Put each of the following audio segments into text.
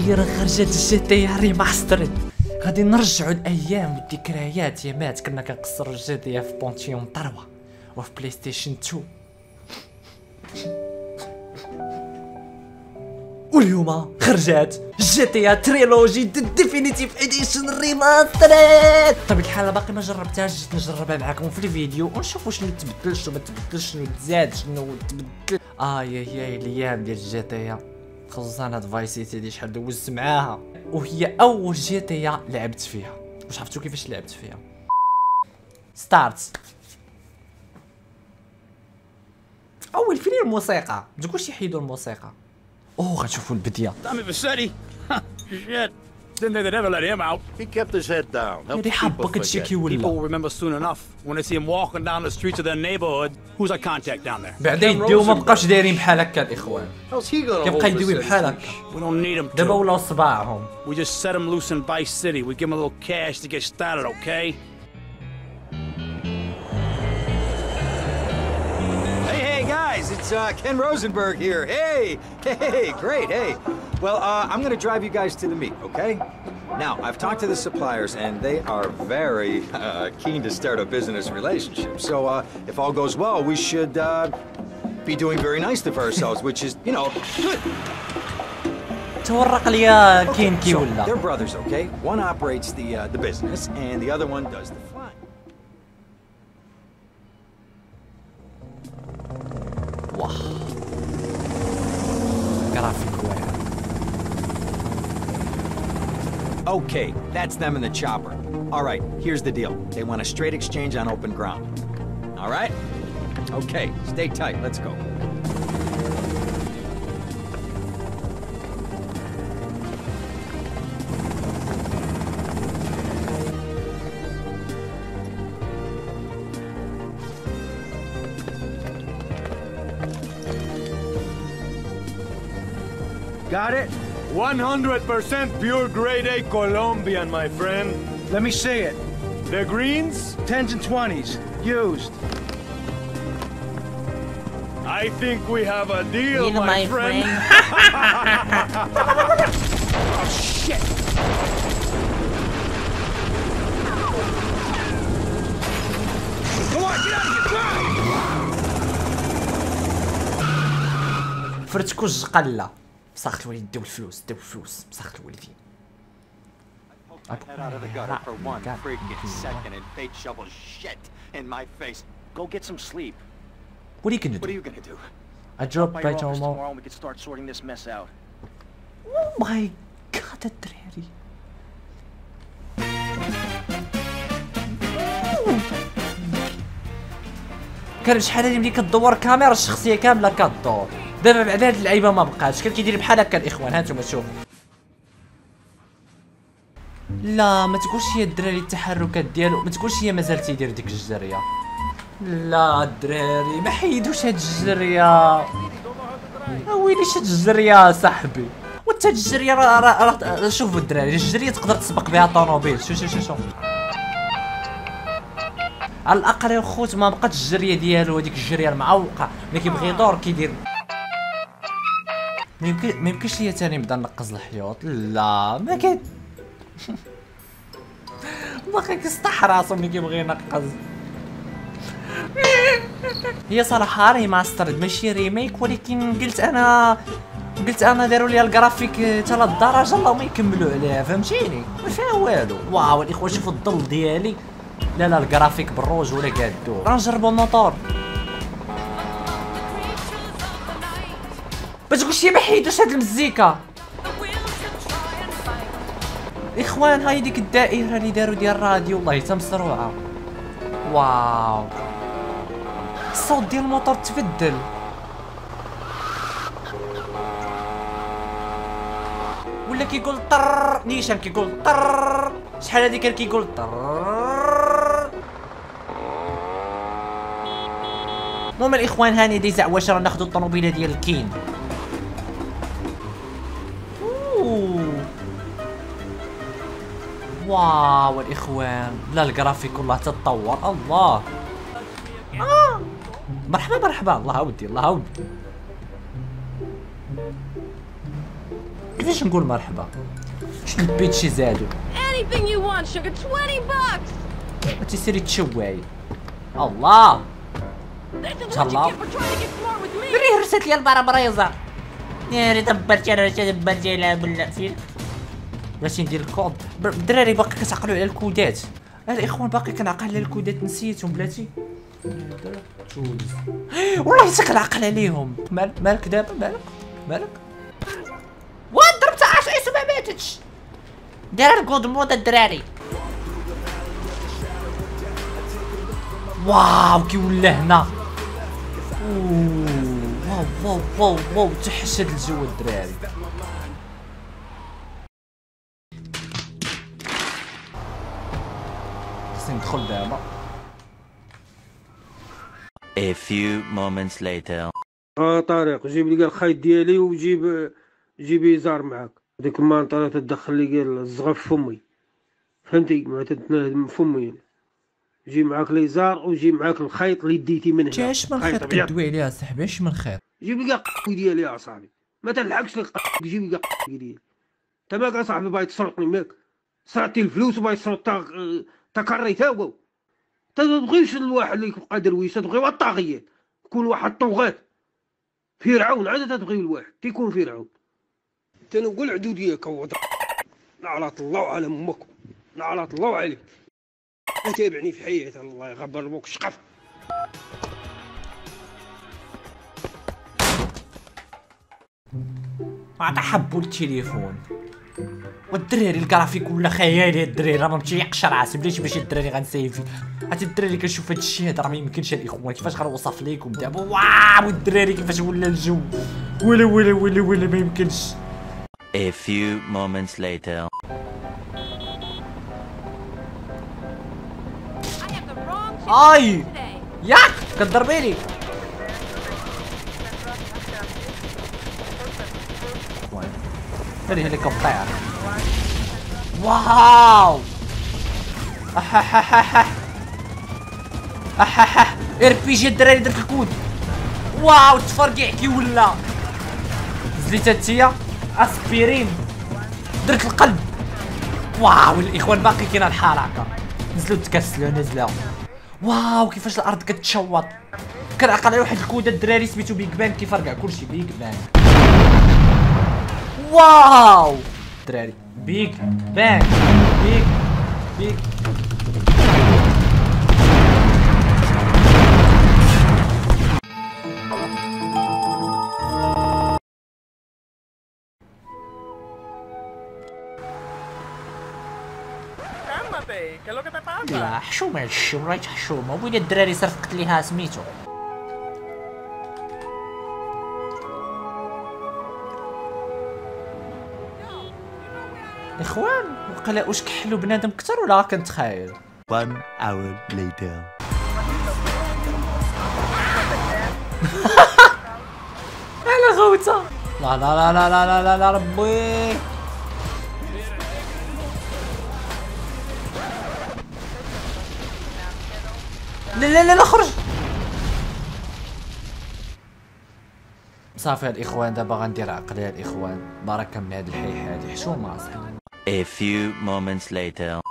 اخيرا خرجت الجي تي ريماسترد. غادي نرجعوا الايام والذكريات يا مات. كنا كنقصروا الجي تي في بونتيوم 3 وفي بلاي ستيشن 2. واليوم خرجت جي تي تريلوجي ديفينيتيف اديشن ريماسترد. بطبيعة الحال باقي ما جربتهاش، جيت نجربها معكم في الفيديو ونشوفوا شنو تبدل شنو ما تبدلش، شنو تزاد شنو تبدل. ياي الايام ديال جي تي، خصوصا هاد فايس سيتي دي شحال دوزت معاها، وهي اول جي تي لعبت فيها. واش عرفتوا كيفاش لعبت فيها؟ ستارت. اول فين الموسيقى، ما تقولش يحيدوا الموسيقى. غنشوفوا البديه. Tommy Vercetti? Shit. Didn't think they'd ever let him out. He kept his head down. هادي حبك هادشي كيولي. People will remember soon enough when they see him walking down the streets of their neighborhood. Who's our contact down there? بعدا يديو ما بقاش دايرين بحال هكا الاخوان. How's he gonna كيبقى hold يدوي this بحال هكا. We don't need him دابا to. ولاو صباعهم. We just set him loose in Vice City. We give him a little cash to get started, okay? Hey guys, it's Ken Rosenberg here. Hey, great, hey. Well, I'm gonna drive you guys to the meet, okay? Now, I've talked to the suppliers and they are very keen to start a business relationship. So, if all goes well, we should be doing very nicely for ourselves, which is, you know, good. تورق ليا كين كي So, ولا. they're brothers, okay? One operates the business and the other one does the flying. واه جرافيك واعر. Okay, that's them in the chopper. All right, here's the deal. They want a straight exchange on open ground. All right? Okay, stay tight. Let's go. Got it? 100% pure grade A Colombian, my friend. Let me see it. The greens? 10s and 20s. Used. I think we have a deal, my friend. Oh, shit! Come on, get out of here! Drive! فرتكو الجقله. مسخت الوالدين داو الفلوس، مسخت الوالدين. Head out of the gutter for one freaking second and fate shovels shit in my face. Go get some sleep. What are you gonna What are do? you gonna do? I dropped By by your office tomorrow. tomorrow and we can start sorting this mess out. Oh my god الدراري. كان شحال هادي ملي كدور كاميرا الشخصيه كامله كدور. دابا بعد هاد اللعيبه ما بقاش، كان كيدير بحال هكا الاخوان. هانتوما شوفوا. لا ما تقولش هي الدراري التحركات ديالو، ما تقولش هي مازال تيدير ديك الجريه. لا الدراري ما حيدوش هاد الجريه. ويلي شاد الجريه صاحبي. وانت هاد الجريه راه شوفوا الدراري، الجريه تقدر تسبق بها طوموبيل. شوف على الاقل يا خوت ما بقاتش الجريه ديالو هذيك الجريه المعوقه. ملي كيبغي يدور كيدير. ما يمكنش ليا تاني نبدا نقز الحيوط. لا ما كاين. باقي كيسطح راسو ملي كيبغي ينقز. هي صراحه ريماسترد ماشي ريميك، ولكن قلت انا داروا لي الجرافيك حتى للدرجه اللهم يكملوا عليها، فهمتيني؟ ما فيها والو. واو الاخوان شوفوا الظل ديالي. لا الجرافيك بالروج ولا قادو. غنجربوا الموتور. ما تقولش ما حيدوش هاد المزيكا. اخوان هاي ديك الدائره اللي داروا ديال الراديو والله حتى مسروعه. واو الصوت ديال الموتور تبدل. ولا كيقول طر. نيشان كيقول طر. شحال هادي كان كيقول طر. المهم الاخوان هاني دي زعواش راه ناخذ الطوموبيله ديال الكين. واو الاخوان لا الجرافيك والله تتطور. الله مرحبا الله ودي الله ودي. كيفاش نقول مرحبا؟ شنو لبيت شي زادو؟ Anything you want, sugar. $20. تيسيري تشواي. الله This is what Hello? you get for trying to get smart with me. ريه رسات لي البرابريزا. يا ريت دبرتي انا دبرتي لا بلا فين. بلاتي ندير الكود. الدراري باقي كتعقلوا على الكودات. الاخوان باقي كنعقل على الكودات نسيتهم بلاتي. تولز. والله حتى كنعقل عليهم. مالك دابا مالك؟ وات ضربت 10 عيسو ما ماتتش. داير الكود مود الدراري. واو كي ولا هنا. واو تحشد الجو الدراري. خصني ندخل دابا. A few moments later. طارق جيب لي الخيط ديالي جيب يزار معاك. ديك المنطقه تدخل لي الزغف فمي، فهمتي؟ ما تتنهد فمي. جيب معاك ليزار وجيب معاك الخيط اللي ديتي من هنا. اش من خيط كدوي عليها صاحبي؟ اش من خيط؟ جيب لي القوي ديالي يا صاحبي، ما تلحقش لك. جيب لي القوي ديالي. انت ماك صاحبي باغي تسرقني ماك؟ سرقتي الفلوس وباغي تسرق تا كاري تا هو. انت ما تبغيش الواحد اللي يبقى درويش، تبغي الطاغيات. كون واحد طغاة فرعون عاد تبغي الواحد تيكون فرعون. انت نقول عدو ديالك هو لعنة الله على امك، لعنة الله عليك. تابعني في حياتي الله يغبر بوك شقف. عطا حبوا التليفون. والدراري الكرافيك ولا خيالي. الدراري راه ما متيقش راسي بلاتي باش الدراري غنسيفي. عرفتي الدراري كنشوف هادشي هذا راه ما يمكنش. الاخوان كيفاش غنوصف ليكم دابا؟ واو الدراري كيفاش ولا الجو. ولا ما يمكنش. A few moments later. I have the wrong shit اي today. ياك كضربيني. هذه هليكوبتر. واو ار بي جي الدراري درت الكود. واو تفرقع كي ولا. زليت انتيا اسبيرين درت القلب. واو الاخوان باقي كاينه الحركه. نزلوا نزلوا. واو كيفاش الارض كتشوط. كنعقل على واحد الكود الدراري سميتو بيج بان كيفرقع كلشي. بيج بان. واو الدراري بيج بان بيج لا حشومه هادشي رايت حشومه. وين الدراري صرفقت ليها سميتو. اخوان وقيلا واش كحلو بنادم كثر ولا كنتخايل؟ 1 hour later. على غوته. لا ربي. لا خرج. صافي الاخوان دابا غندير عقلي الاخوان. بركه من هاد الحي هادي حشومه اصاحبي. A few moments later.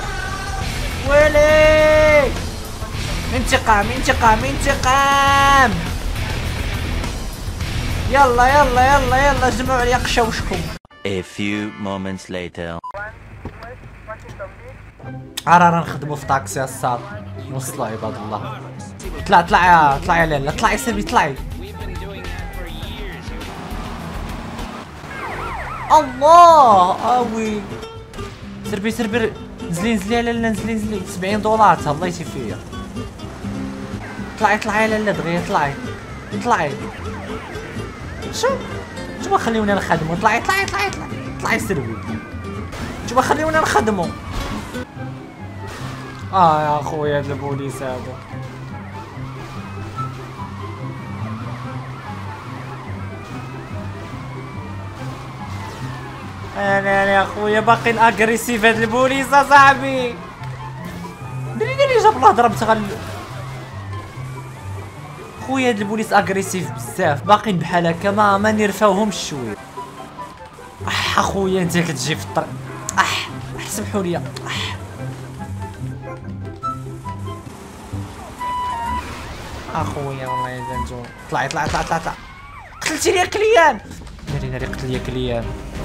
ويلي انتقام. يلا جمعوا عليا قشاوشكم. A few moments later. رانا نخدموا في طاكسي الصاد. وصلوا عباد الله. طلع يا لالا. طلعي سيربي طلعي. الله اوي سربي نزلي يا لالا نزلي $70 تهلايتي فيا. طلعي يا لالا دغيا طلعي. شو نتوما خليونا نخدمو. طلعي سربي. نتوما خليونا نخدمو. يا خويا هاد البوليس هادو. انا يا خويا باقي اغريسيف هاد البوليس اصاحبي. اللي جاب الهضره خويا هاد البوليس اغريسيف بزاف. باقيين بحال هكا ما نرفاوهمش شويه. اخويا انت كتجي في الطريق. سمحوا لي. اخويا والله الا نتو طلع. قتلتي لي كليان. ناري قتل لي كليان.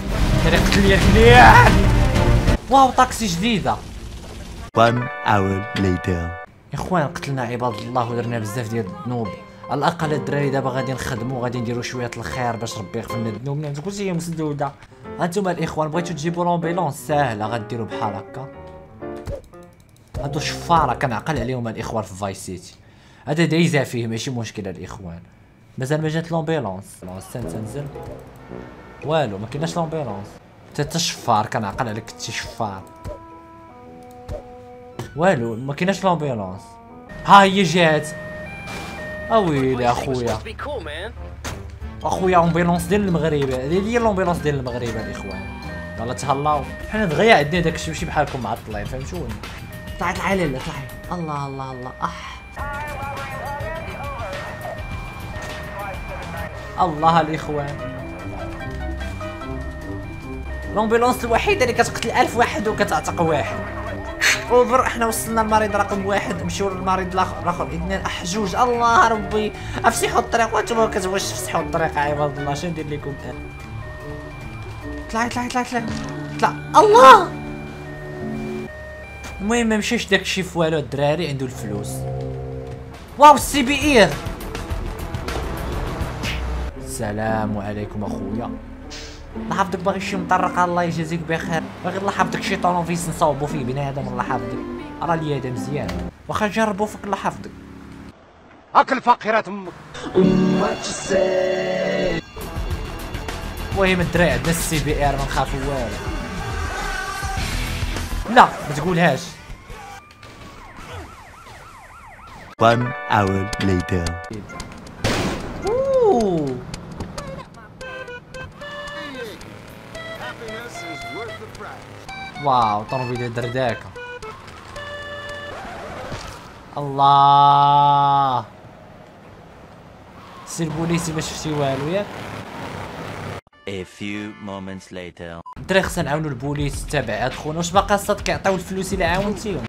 واو طاكسي جديده. 1 hour later. يا اخوان قتلنا عباد الله ودرنا بزاف ديال الذنوب. على الاقل الدراري دابا غادي نخدموا غادي نديروا شويه الخير باش ربي يغفر لنا الذنوب. كلشي هي مسدوده. هانتوما الاخوان بغيتو تجيبوا لومبيلونس ساهله غديروا بحال هكا. هادو شفاره كنعقل عليهم الاخوان في فايس سيتي. هذا دايزه فيه ماشي مشكله الاخوان. مازال ما جات لومبيلونس. تنزل والو ما كايناش لومبيلونس. انت شفار كنعقل عليك انت شفار. والو ما كايناش لومبيلونس. ها هي جات. اويلي اخويا. اخويا امبيلونس ديال المغرب. هذه هي لومبيلونس ديال المغرب الاخوان. يلا تهلاو حنا دغيا عندنا داكشي ماشي بحالكم معطلين فهمتوني. طلعي لاله طلعي. الله الله الاخوان. لومبيلونس الوحيده اللي كتقتل 1000 واحد وكتعتق واحد. اوفر. احنا وصلنا للمريض رقم 1 نمشيو للمريض الاخر 2 جوج. الله ربي افسحوا الطريق وانتم ما كتبغيوش تفسحوا الطريق عباد الله. شنو ندير لكم؟ طلع. الله. المهم ما مشاش داكشي في والو. الدراري عنده الفلوس. واو السي بي اير. السلام عليكم اخويا. الله حافظك باغي شي مطرقه الله يجازيك بخير. باغي الله حافظك شي طونوفيس نصاوبو فيه بنادم الله حافظك. راه لي هذا مزيان واخا نجربو فيك الله حافظك. اكل فقيرة امك. المهم الدراري عندنا السي بي ار ما نخافو والو. لا ما تقولهاش. 1 hour later. واو طربيله درداكه. الله سي البوليسي ما شفتي والو ياك. A few moments later. الدراري خصنا نعاونو البوليس التبعات خونا. واش باقا الصاد كيعطيو الفلوس الا عاونتيهم؟